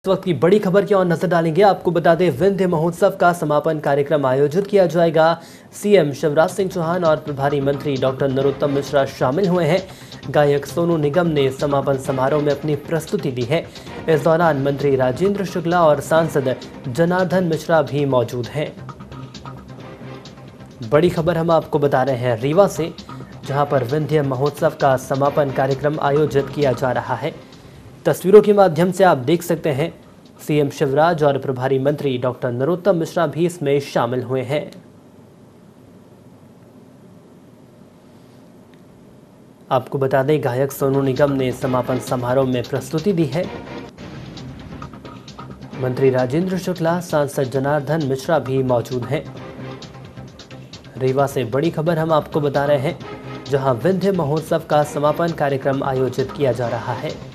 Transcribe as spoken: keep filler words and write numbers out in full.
इस वक्त की बड़ी खबर की ओर नजर डालेंगे। आपको बता दें, विंध्य महोत्सव का समापन कार्यक्रम आयोजित किया जाएगा। सीएम शिवराज सिंह चौहान और प्रभारी मंत्री डॉक्टर नरोत्तम मिश्रा शामिल हुए हैं। गायक सोनू निगम ने समापन समारोह में अपनी प्रस्तुति दी है। इस दौरान मंत्री राजेंद्र शुक्ला और सांसद जनार्दन मिश्रा भी मौजूद हैं। बड़ी खबर हम आपको बता रहे हैं रीवा से, जहां पर विंध्य महोत्सव का समापन कार्यक्रम आयोजित किया जा रहा है। तस्वीरों के माध्यम से आप देख सकते हैं, सीएम शिवराज और प्रभारी मंत्री डॉक्टर नरोत्तम मिश्रा भी इसमें शामिल हुए हैं। आपको बता दें, गायक सोनू निगम ने समापन समारोह में प्रस्तुति दी है। मंत्री राजेंद्र शुक्ला, सांसद जनार्दन मिश्रा भी मौजूद हैं। रीवा से बड़ी खबर हम आपको बता रहे हैं, जहां विंध्य महोत्सव का समापन कार्यक्रम आयोजित किया जा रहा है।